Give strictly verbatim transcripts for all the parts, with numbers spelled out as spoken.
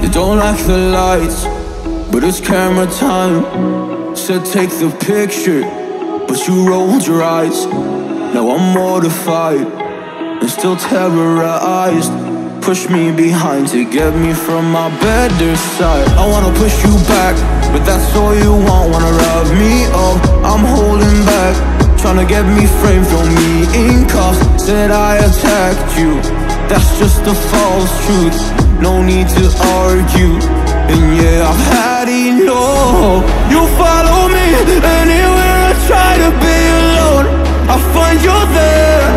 You don't like the lights, but it's camera time. Said take the picture, but you rolled your eyes. Now I'm mortified and still terrorized. Push me behind to get me from my better side. I wanna push you back, but that's all you want. Wanna wrap me up, I'm holding back. Tryna get me framed, throw me in cuffs. Said I attacked you, that's just a false truth. No need to argue, and yeah, I've had enough. You follow me anywhere I try to be alone, I find you there.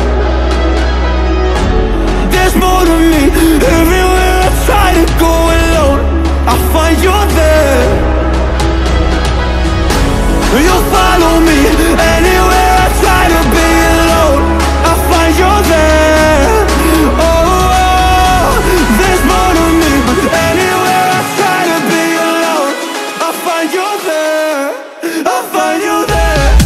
There's more to me, everywhere I try to go alone, I find you there. You follow me anywhere I try to be alone, I find you there. Oh, there's more to me, but anywhere I try to be alone, I find you there. I find you there.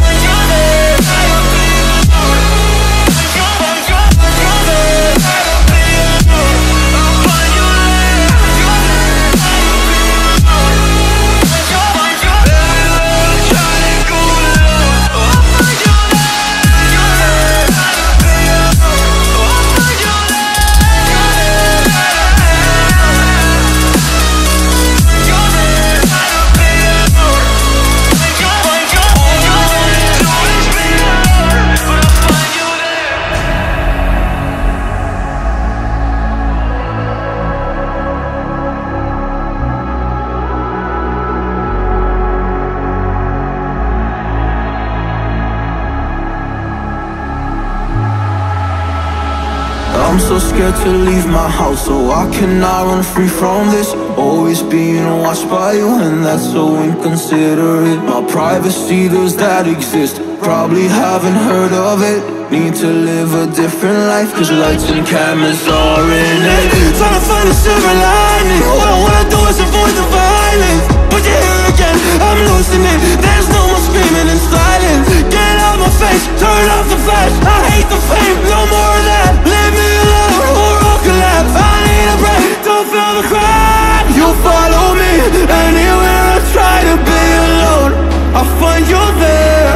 I'm so scared to leave my house, so I cannot run free from this. Always being watched by you, and that's so inconsiderate. My privacy, does that exist? Probably haven't heard of it. Need to live a different life, cause lights and cameras are in it. Trying to find a silver lining, all I wanna do is avoid the violence. But you're here again, I'm losing it. There's no more screaming in silence. Get out my face, turn off the flash. I hate the fame, no more of that. Leave me alone, or I'll collapse. I need a break, don't feel the crack. You follow me anywhere I try to be alone, I find you there.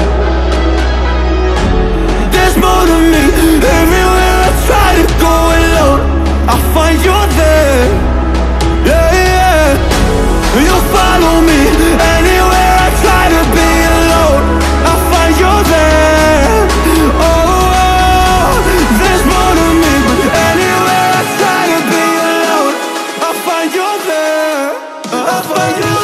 There's more to me, everywhere I try to go alone, I find you there. Yeah, yeah. You follow me anywhere I try to be alone, I find you there. Oh, there's more to me, but anywhere I try to be alone, I find you there. I find you there.